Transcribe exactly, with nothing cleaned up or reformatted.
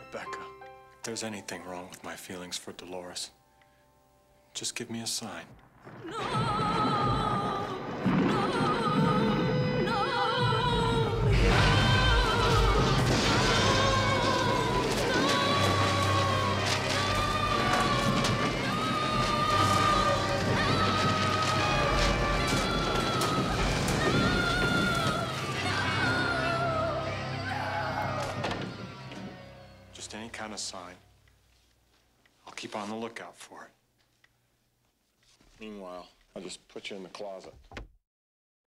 Rebecca, if there's anything wrong with my feelings for Dolores, just give me a sign. No! No! No! Just any kind of sign. I'll keep on the lookout for it. Meanwhile, I'll just put you in the closet.